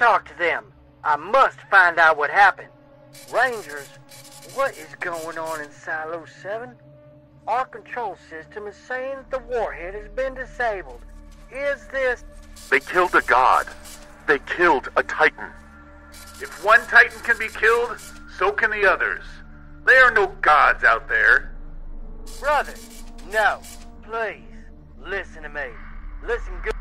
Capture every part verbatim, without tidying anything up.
talk to them. I must find out what happened. Rangers, what is going on in Silo seven? Our control system is saying that the warhead has been disabled. Is this... They killed a god. They killed a Titan. If one Titan can be killed, so can the others. There are no gods out there. Brother, no. Please, listen to me. Listen good.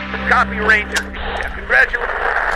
Copy, Ranger. Congratulations.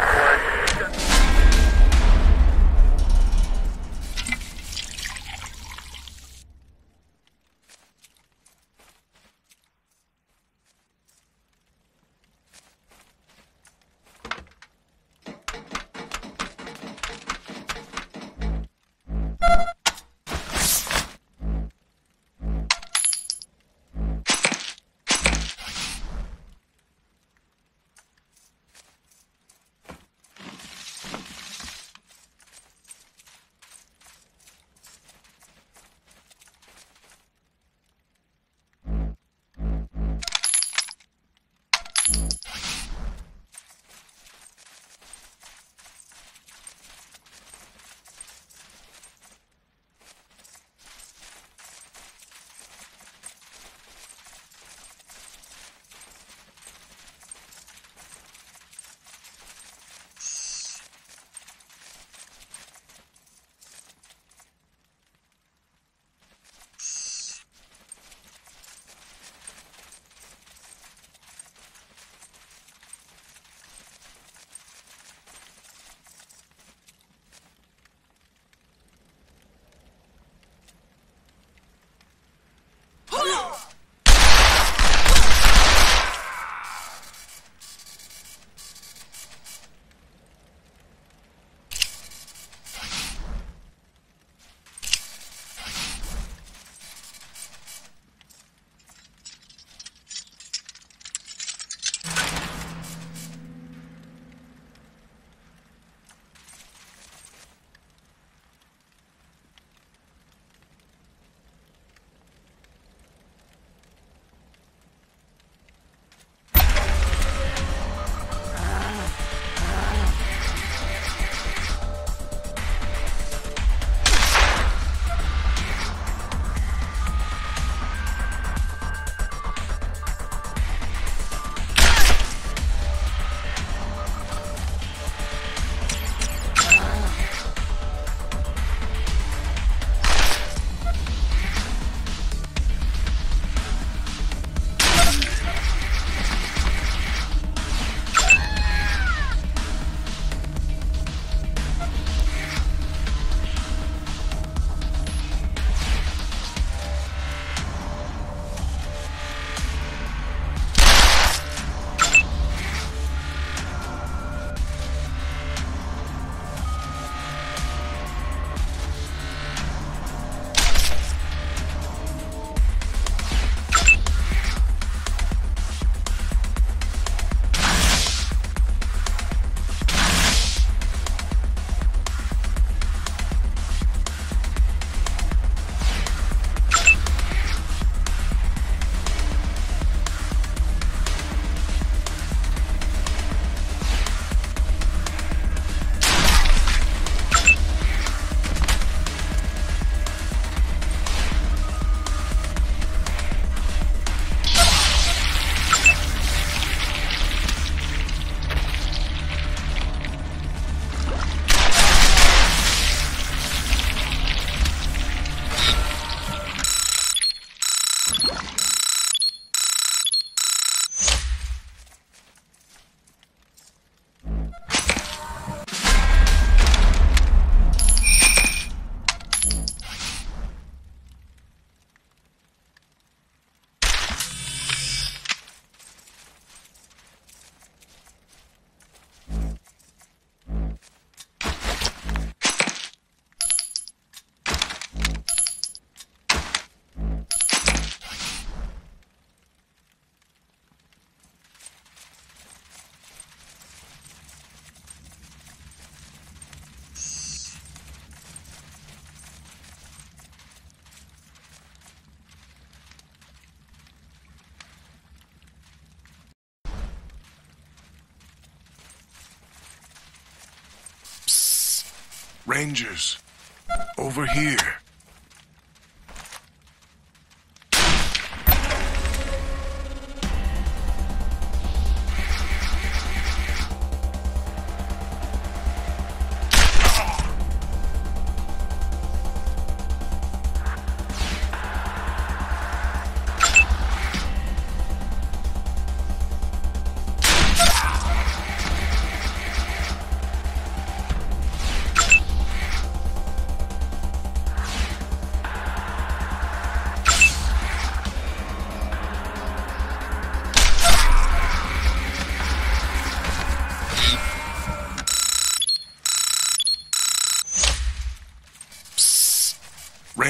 Rangers, over here.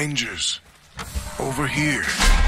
Rangers, over here.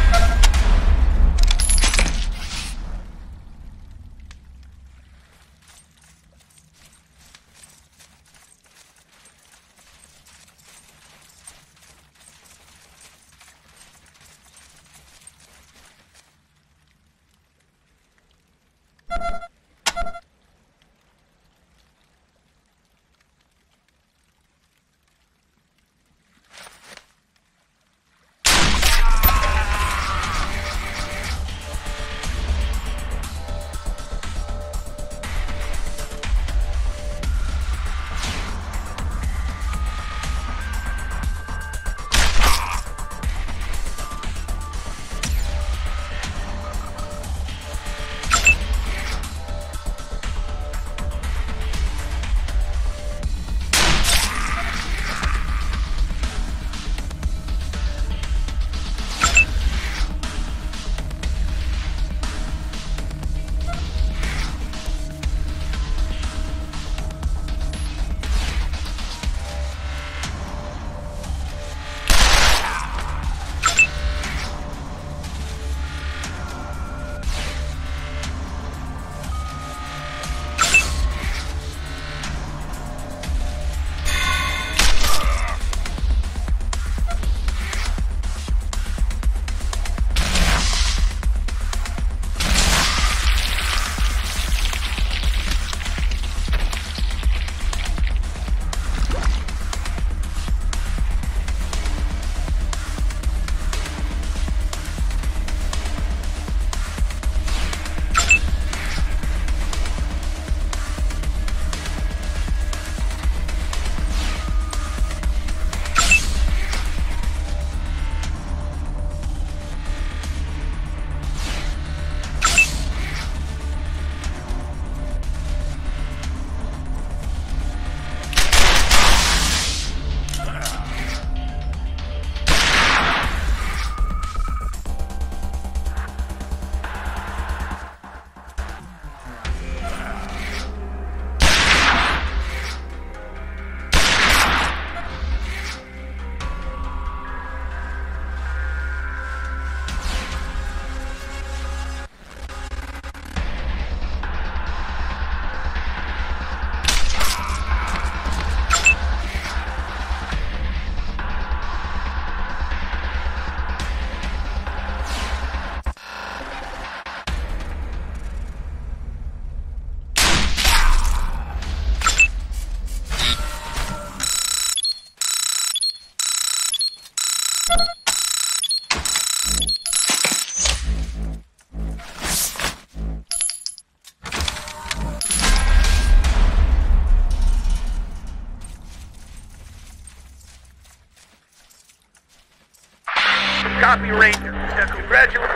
Copy, Ranger. Congratulations.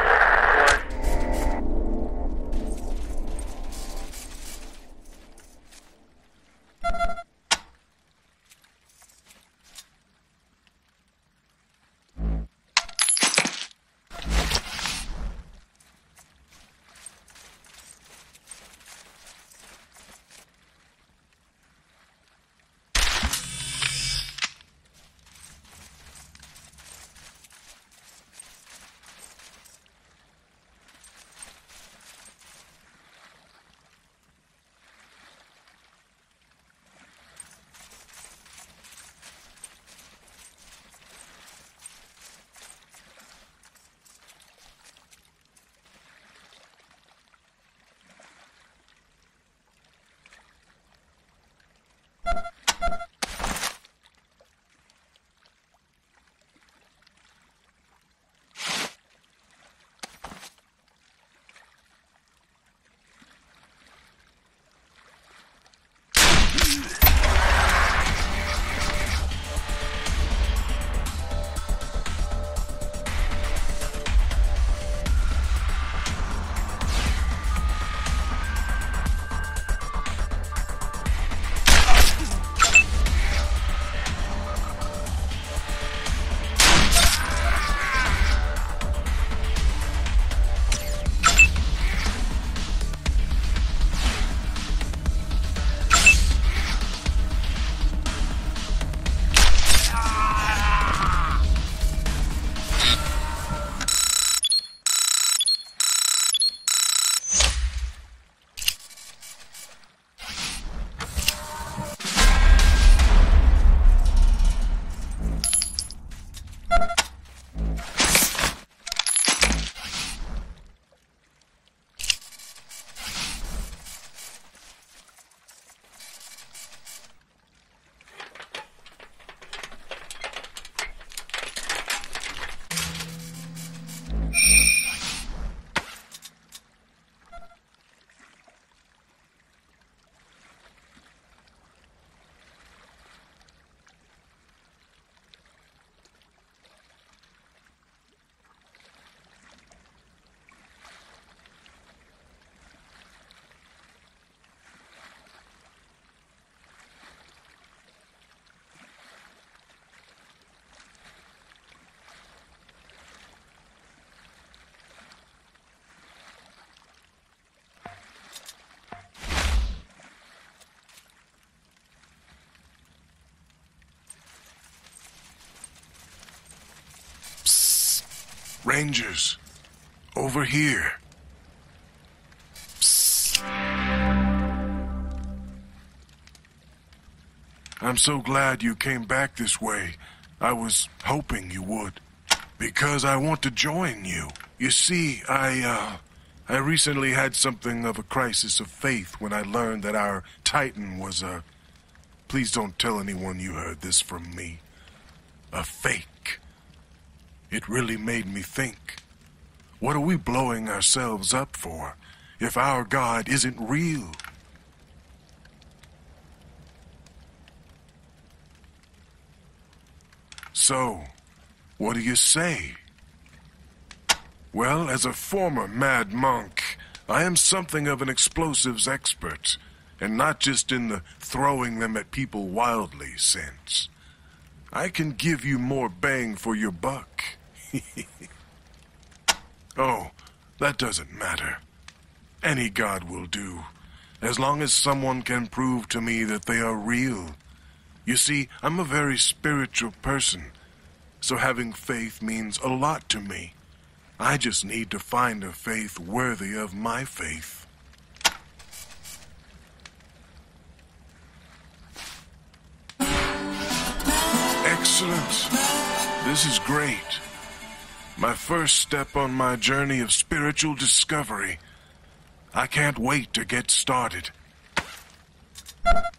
Rangers, over here. Psst. I'm so glad you came back this way. I was hoping you would. Because I want to join you. You see, I, uh... I recently had something of a crisis of faith when I learned that our Titan was a... Please don't tell anyone you heard this from me. A fake. It really made me think. What are we blowing ourselves up for if our God isn't real? So, what do you say? Well, as a former mad monk, I am something of an explosives expert, and not just in the throwing them at people wildly sense. I can give you more bang for your buck. Oh, that doesn't matter. Any god will do, as long as someone can prove to me that they are real. You see, I'm a very spiritual person, so having faith means a lot to me. I just need to find a faith worthy of my faith. Excellent. This is great. My first step on my journey of spiritual discovery. I can't wait to get started.